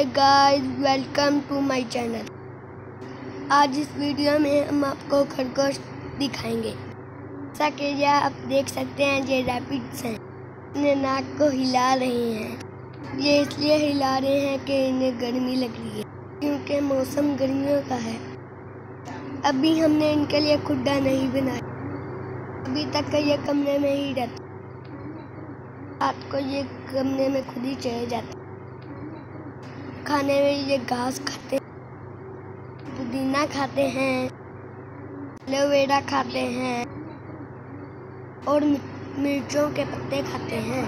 Hi guys, welcome to my channel. आज इस video में हम आपको खरगोश दिखाएंगे। जैसा कि यह आप देख सकते हैं, ये रैबिट्स हैं। अपने नाक को हिला रहे हैं। ये इसलिए हिला रहे हैं कि इन्हें गर्मी लग रही है, क्योंकि मौसम गर्मियों का है। अभी हमने इनके लिए खुड्डा नहीं बनाया। अभी तक ये कमरे में ही रहते। रात को ये कमरे में खुद ही चले जाते। खाने में ये घास खाते हैं, पुदीना खाते हैं, एलोवेरा खाते हैं और मिर्चों के पत्ते खाते हैं।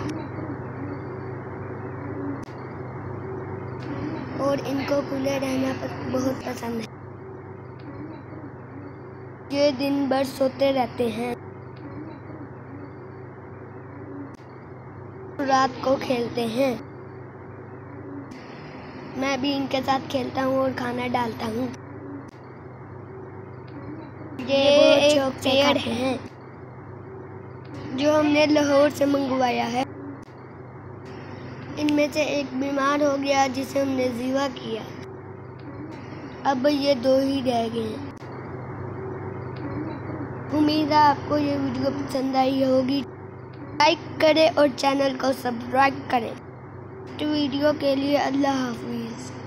और इनको खुले रहना बहुत पसंद है। ये दिन भर सोते रहते हैं, रात को खेलते हैं। मैं भी इनके साथ खेलता हूँ और खाना डालता हूँ। ये एक पेड़ है जो हमने लाहौर से मंगवाया है। इनमें से एक बीमार हो गया, जिसे हमने ज़िबा किया। अब ये 2 ही रह गए हैं। उम्मीद है आपको ये वीडियो पसंद आई होगी। लाइक करें और चैनल को सब्सक्राइब करें। तो वीडियो के लिए अल्लाह हाफिज़।